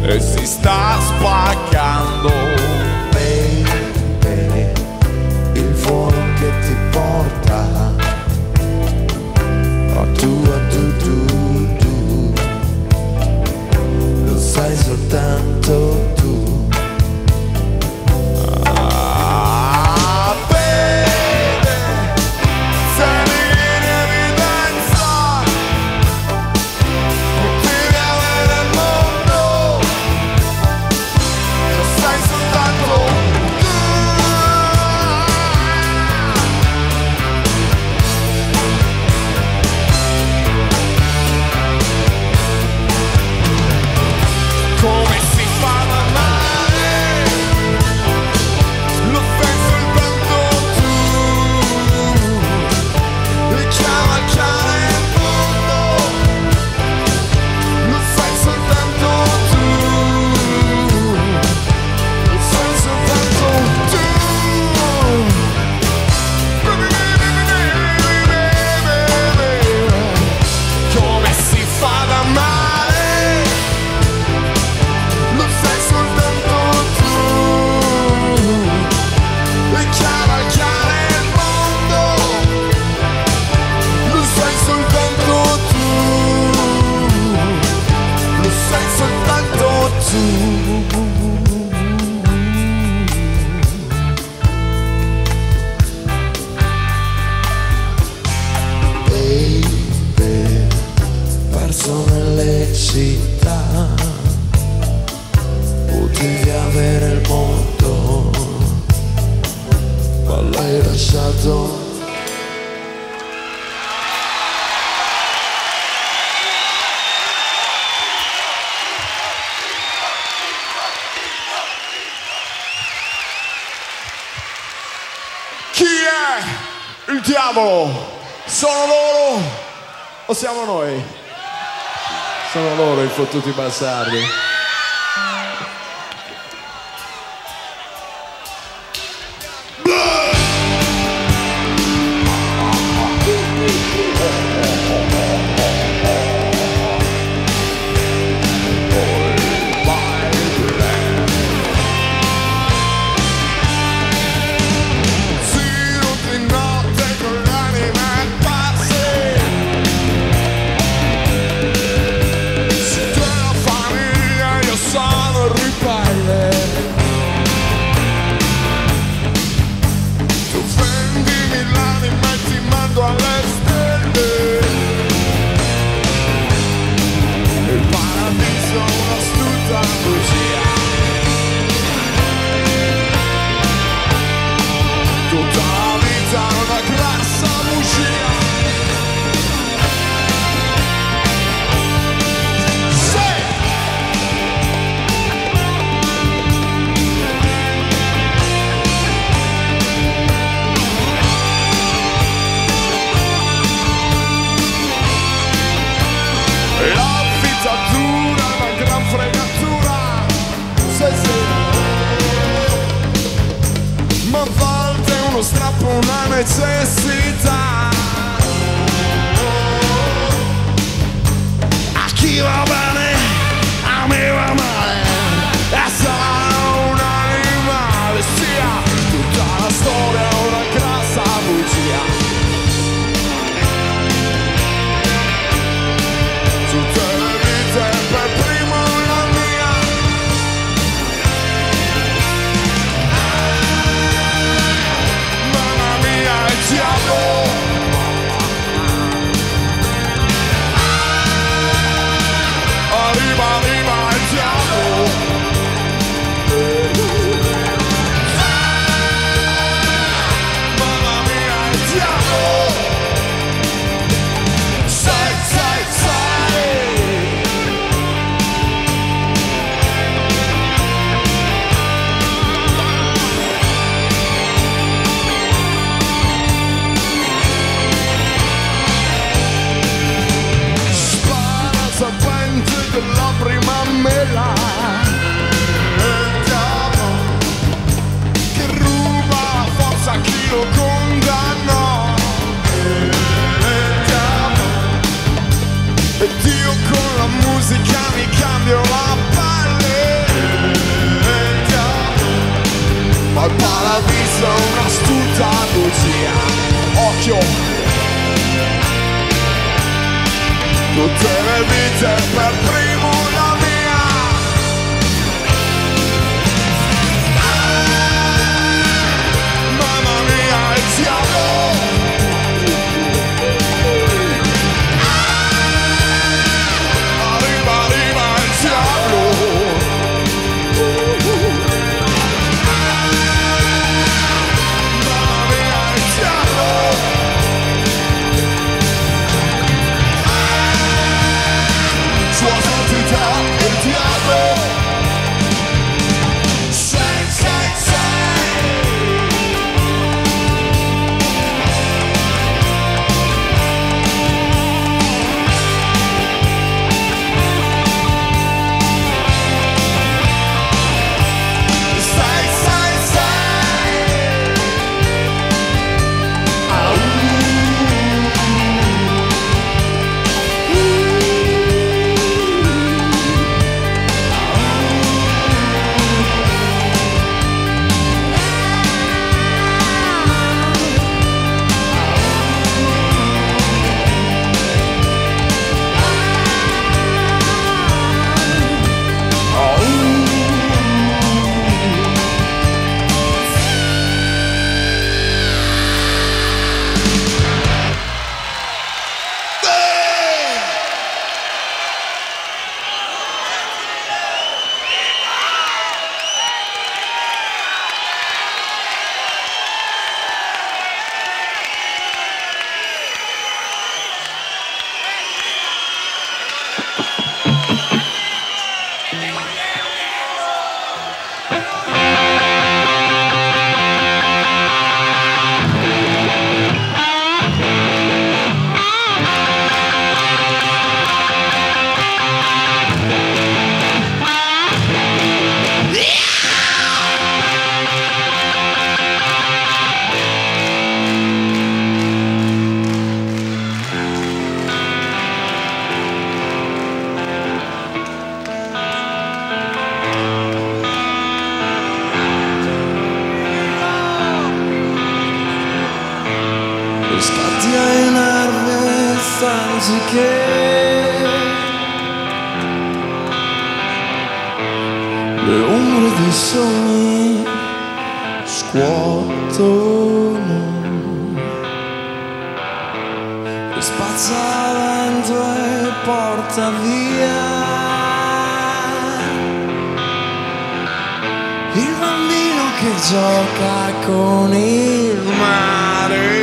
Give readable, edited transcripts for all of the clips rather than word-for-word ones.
e si sta spaccando. Baby, il fuoco che ti porta a tu, lo sai soltanto tu. Come si fa ad amare? Lo fai soltanto tu. E cavalcare il mondo lo fai soltanto tu. Lo fai soltanto tu. Come si fa ad amare? Lo sai soltanto tu. E cavalcare il mondo lo sai soltanto tu. Lo sai soltanto tu. Baby, perso nelle città, potevi avere il mondo, ma l'hai lasciato. Chi è il diavolo? Sono loro o siamo noi? Sono loro i fottuti bastardi. Giro di notte con l'anima pazze. Se tu hai la famiglia io sono il ribelle. Tu vendimi l'anima e ti mando alle stelle. Il paradiso è un'astuta bugia. Tutta la vita è una grassa bugia. Sì! La vita dura è una gran fregatura. Sì, sì. Ma a volte uno strappo è una necessità. A chi va bene, a me va male. E sarà un animale, sia tutta la storia è una grassa bugia. Tutte le vite per primo la mia. Mamma mia, il diavolo. Arriva, arriva il diavolo. Mamma mia, il diavolo. Sai, sai, sai. Spara il serpente della prima mela. Il diavolo che ruba la forza a chi lo condannò. Il diavolo. E Dio con la musica mi cambio la pelle. magiche, le ombre dei sogni scuotono, e spazza vento e porta via il bambino che gioca con il mare.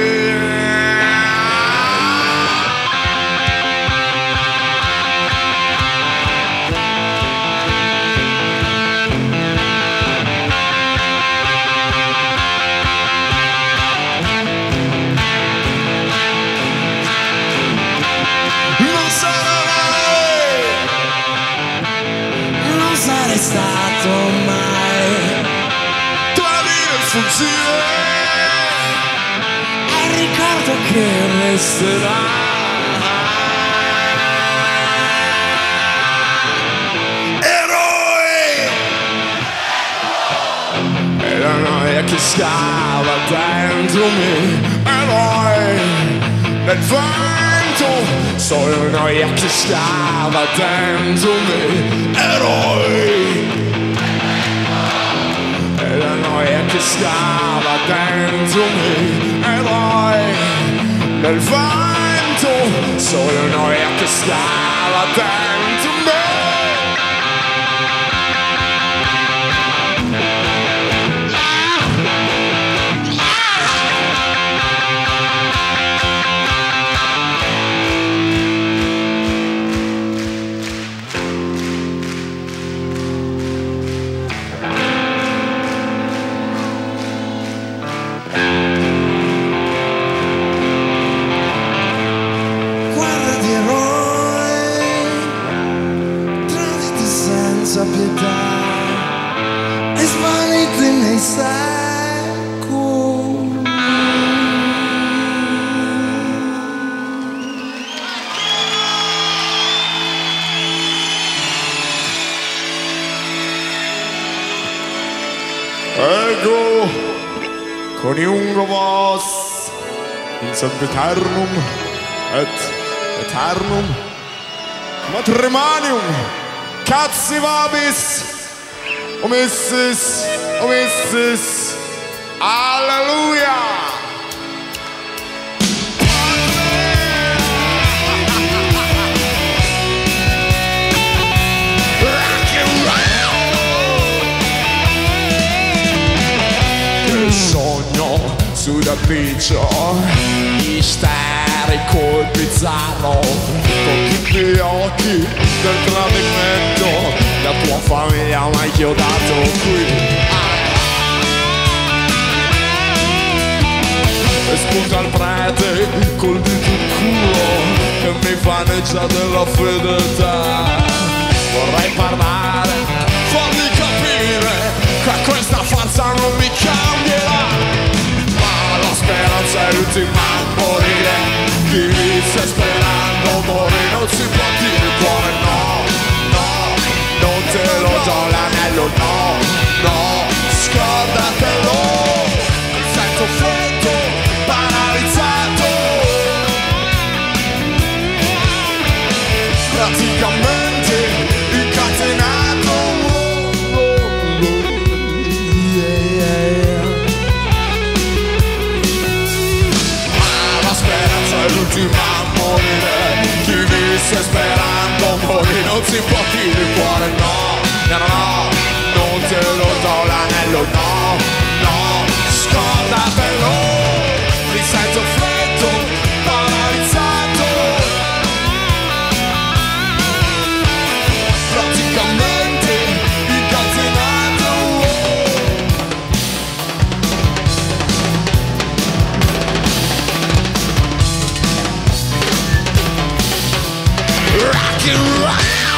Stato mai tradire il fuggire, è il ricordo che resterà. Eroi e la noia che scava dentro me, eroi nel vento, solo noia che scava dentro me, eroi. La noia che scava dentro me, eroi nel vento, solo noia che scava dentro me. Senza pietà e svaniti nei secoli. Ego coniungo vos in sempiternum et eternum matrimonium. Cazzi vabis, o missis, alleluia! Che sogno su da piccio, isterico e bizzarro, con tutti gli occhi del tradimento, la tua famiglia mi ha chiodato qui. E spunta il prete col dito in culo che mi vaneggia della fedeltà. Vorrei parlare, fargli capire che questa farsa non mi cambierà, ma la speranza è l'ultima a morire. Chi sta sperando muore, non si può dire il cuore no, no, non te lo do l'anello, no, no, scordatelo. Mi sento freddo, paralizzato, praticamente incatenato. Ma la speranza è l'ultima a morire. Chi mi sta sperando muore, non si può dire il cuore no, no, no, non te lo do l'anello, no, no, scordatelo. Mi sento freddo, paralizzato, praticamente incatenato. Rock and roll.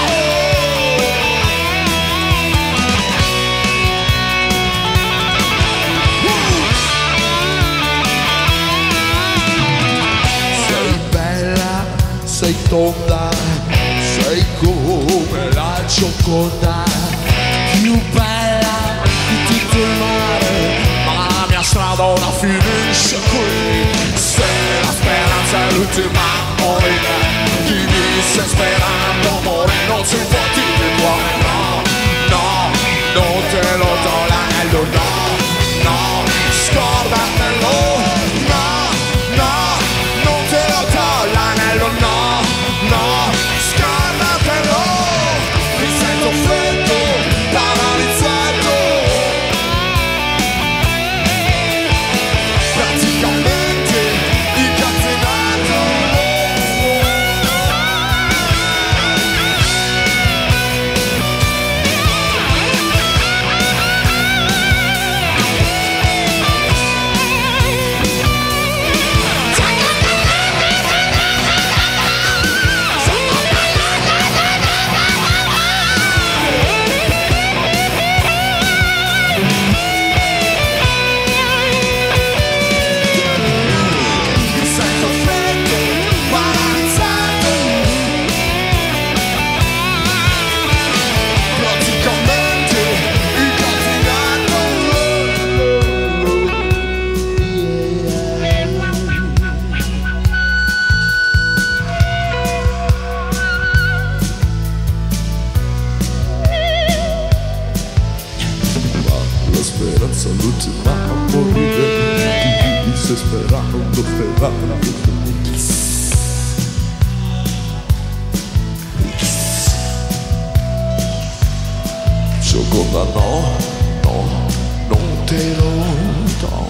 Sei tonda, sei come la Gioconda, più bella di tutto il mare, ma la mia strada ora finisce qui. Se la speranza è l'ultima a morire, Sto sperando, amore, non si può dire il cuore. No, no, non te lo do l'anello. No, no, scordatelo. No, no, non te lo do l'anello. No, no, scordatelo. Mi sento freddo, paralizzato, praticamente incatenato. L'ultima a morire, se sperando, seconda no, no, non te lo do.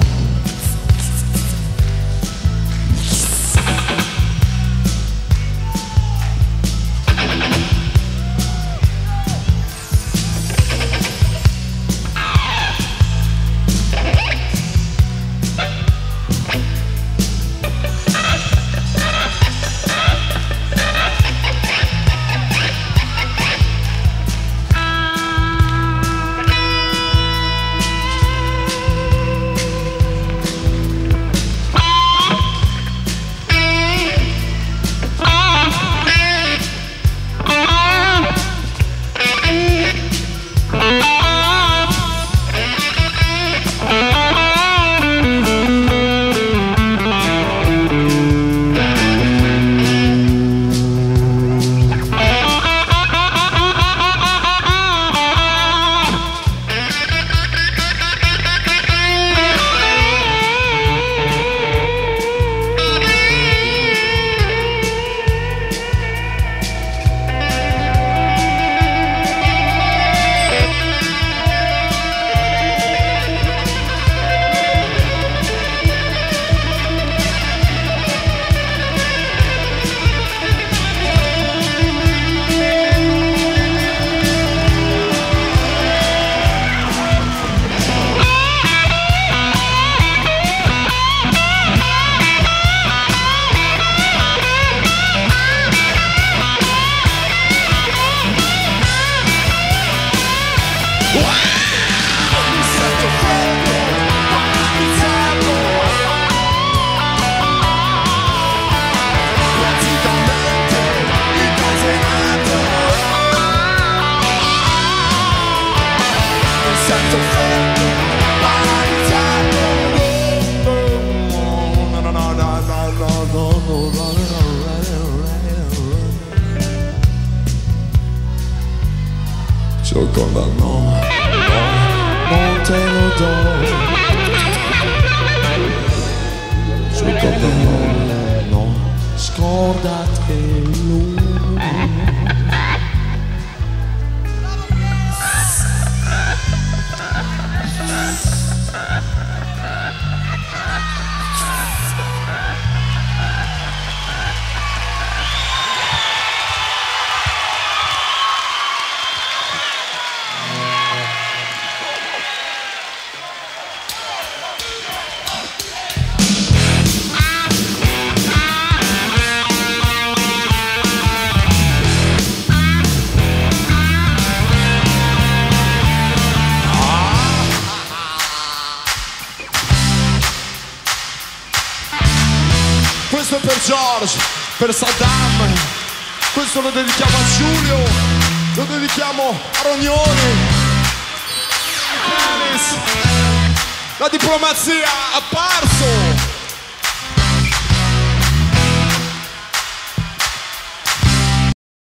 Seconda no, no, non te lo do. Seconda no, no, scordatelo. Questo è per George, per Saddam, questo lo dedichiamo a Giulio, lo dedichiamo a Rognoni, la diplomazia ha apparso.